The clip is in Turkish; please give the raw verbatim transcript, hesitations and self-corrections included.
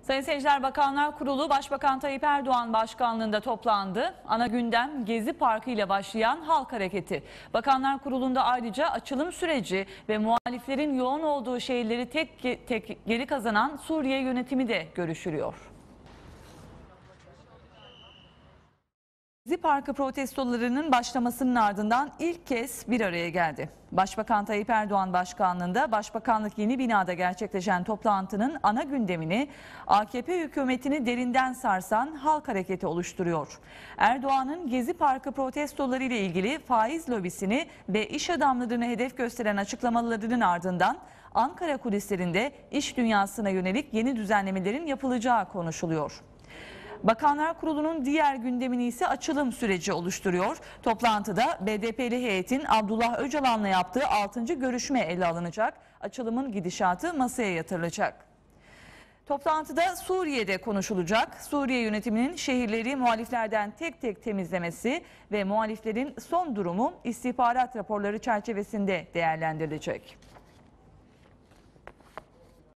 Sayın seyirciler, Bakanlar Kurulu Başbakan Tayyip Erdoğan başkanlığında toplandı. Ana gündem Gezi Parkı ile başlayan halk hareketi. Bakanlar Kurulu'nda ayrıca açılım süreci ve muhaliflerin yoğun olduğu şehirleri tek tek geri kazanan Suriye yönetimi de görüşülüyor. Gezi Parkı protestolarının başlamasının ardından ilk kez bir araya geldi. Başbakan Tayyip Erdoğan başkanlığında Başbakanlık yeni binada gerçekleşen toplantının ana gündemini A K P hükümetini derinden sarsan halk hareketi oluşturuyor. Erdoğan'ın Gezi Parkı protestoları ile ilgili faiz lobisini ve iş adamlarını hedef gösteren açıklamalarının ardından Ankara kulislerinde iş dünyasına yönelik yeni düzenlemelerin yapılacağı konuşuluyor. Bakanlar Kurulu'nun diğer gündemini ise açılım süreci oluşturuyor. Toplantıda B D P'li heyetin Abdullah Öcalan'la yaptığı altıncı görüşme ele alınacak. Açılımın gidişatı masaya yatırılacak. Toplantıda Suriye'de konuşulacak. Suriye yönetiminin şehirleri muhaliflerden tek tek temizlemesi ve muhaliflerin son durumu istihbarat raporları çerçevesinde değerlendirilecek.